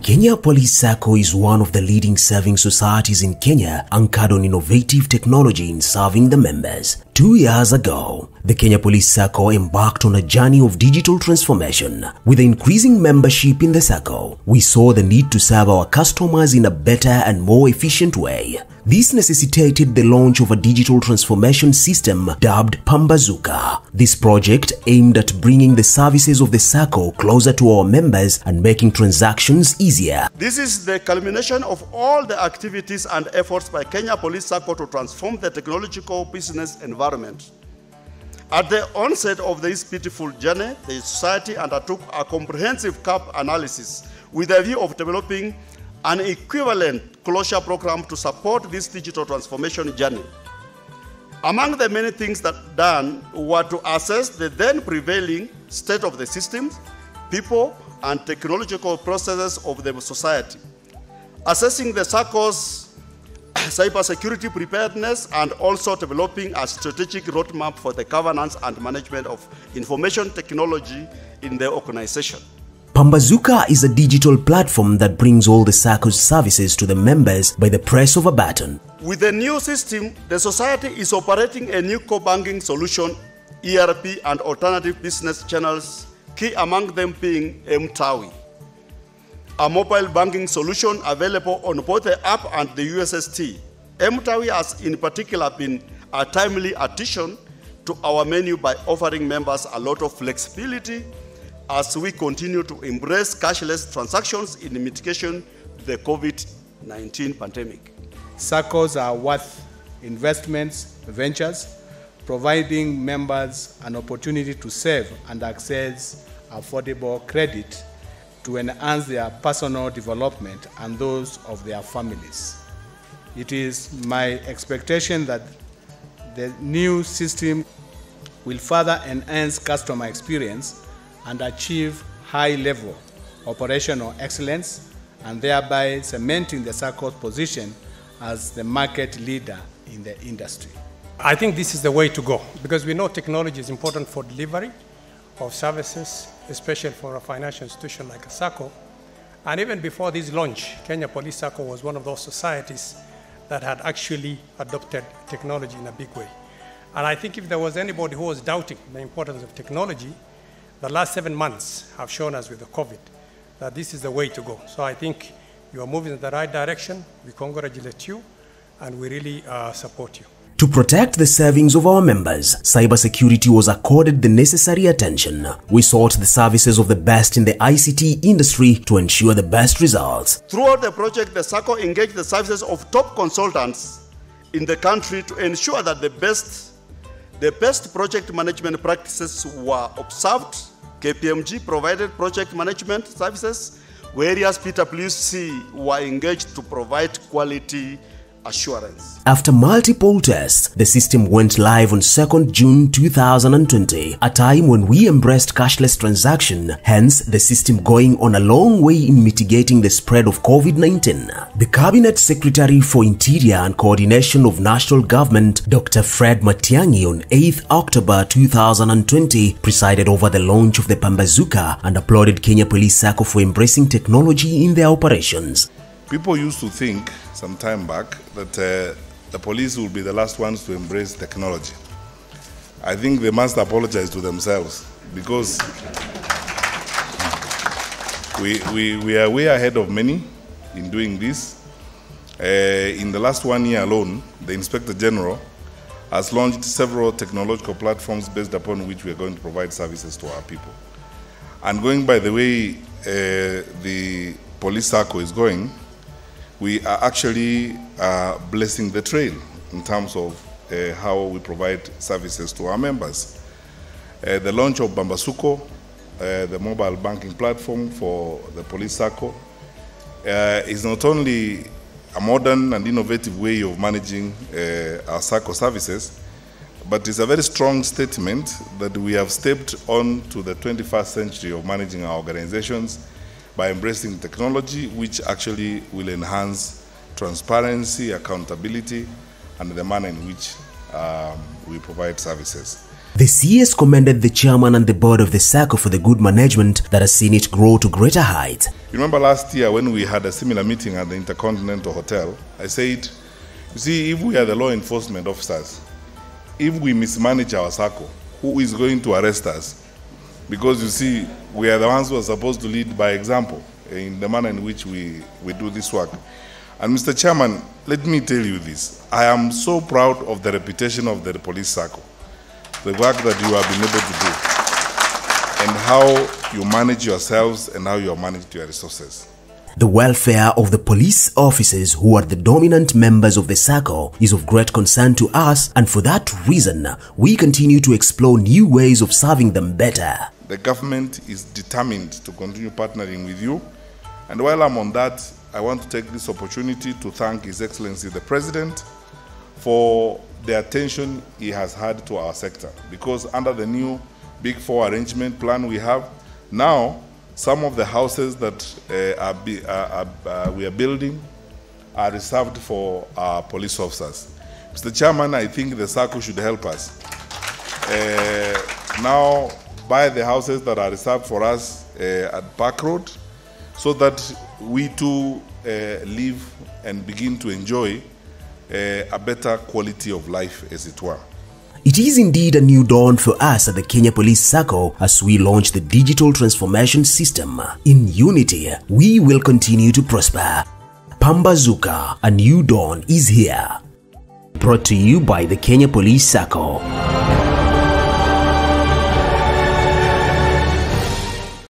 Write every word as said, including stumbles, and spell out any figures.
Kenya Police Sacco is one of the leading serving societies in Kenya, anchored on innovative technology in serving the members. Two years ago, the Kenya Police Sacco embarked on a journey of digital transformation. With the increasing membership in the Sacco, we saw the need to serve our customers in a better and more efficient way. This necessitated the launch of a digital transformation system dubbed Pambazuka. This project aimed at bringing the services of the Sacco closer to our members and making transactions easier. This is the culmination of all the activities and efforts by Kenya Police Sacco to transform the technological business environment. At the onset of this beautiful journey, the society undertook a comprehensive gap analysis with a view of developing an equivalent closure program to support this digital transformation journey. Among the many things that done were to assess the then prevailing state of the systems, people, and technological processes of the society, assessing the Sacco's cybersecurity preparedness, and also developing a strategic roadmap for the governance and management of information technology in the organization. Pambazuka is a digital platform that brings all the Sacco's services to the members by the press of a button. With the new system, the society is operating a new core banking solution, E R P, and alternative business channels, key among them being M-Tawi, a mobile banking solution available on both the app and the U S S D. M-Tawi has in particular been a timely addition to our menu by offering members a lot of flexibility as we continue to embrace cashless transactions in mitigation of the COVID nineteen pandemic. Saccos are worth investments, ventures, providing members an opportunity to save and access affordable credit to enhance their personal development and those of their families. It is my expectation that the new system will further enhance customer experience and achieve high-level operational excellence, and thereby cementing the Sacco's position as the market leader in the industry. I think this is the way to go, because we know technology is important for delivery of services, especially for a financial institution like a Sacco. And even before this launch, Kenya Police Sacco was one of those societies that had actually adopted technology in a big way. And I think if there was anybody who was doubting the importance of technology, the last seven months have shown us with the COVID that this is the way to go. So I think you are moving in the right direction. We congratulate you, and we really uh, support you. To protect the savings of our members, cybersecurity was accorded the necessary attention. We sought the services of the best in the I C T industry to ensure the best results. Throughout the project, the Sacco engaged the services of top consultants in the country to ensure that the best, the best project management practices were observed. K P M G provided project management services, whereas P W C were engaged to provide quality assurance. After multiple tests, the system went live on second June two thousand twenty, a time when we embraced cashless transaction, hence the system going on a long way in mitigating the spread of COVID nineteen. The Cabinet Secretary for Interior and Coordination of National Government, Doctor Fred Matiang'i, on eighth October two thousand twenty, presided over the launch of the Pambazuka and applauded Kenya Police Sacco for embracing technology in their operations. People used to think some time back that uh, the police will be the last ones to embrace technology. I think they must apologize to themselves, because we, we, we are way ahead of many in doing this. Uh, in the last one year alone, the Inspector General has launched several technological platforms based upon which we are going to provide services to our people. And going by the way uh, the Police Sacco is going, we are actually uh, blessing the trail in terms of uh, how we provide services to our members. Uh, the launch of Pambazuka, uh, the mobile banking platform for the Police Sacco, uh, is not only a modern and innovative way of managing uh, our Sacco services, but it's a very strong statement that we have stepped on to the twenty-first century of managing our organizations by embracing technology, which actually will enhance transparency, accountability, and the manner in which um, we provide services. The C S commended the chairman and the board of the Sacco for the good management that has seen it grow to greater heights. You remember last year when we had a similar meeting at the Intercontinental Hotel, I said, you see, if we are the law enforcement officers, if we mismanage our Sacco, who is going to arrest us? Because you see, we are the ones who are supposed to lead by example in the manner in which we, we do this work. And Mister Chairman, let me tell you this. I am so proud of the reputation of the Police Sacco, the work that you have been able to do, and how you manage yourselves and how you have managed your resources. The welfare of the police officers who are the dominant members of the Sacco is of great concern to us, and for that reason, we continue to explore new ways of serving them better. The government is determined to continue partnering with you, and while I'm on that, I want to take this opportunity to thank His Excellency the President for the attention he has had to our sector, because under the new Big Four arrangement plan we have, now some of the houses that uh, are be, uh, uh, we are building are reserved for our police officers. Mister Chairman, I think the Sacco should help us. Uh, now buy the houses that are reserved for us uh, at Park Road, so that we too uh, live and begin to enjoy uh, a better quality of life, as it were. It is indeed a new dawn for us at the Kenya Police Sacco as we launch the digital transformation system. In unity, we will continue to prosper. Pambazuka, a new dawn is here. Brought to you by the Kenya Police Sacco.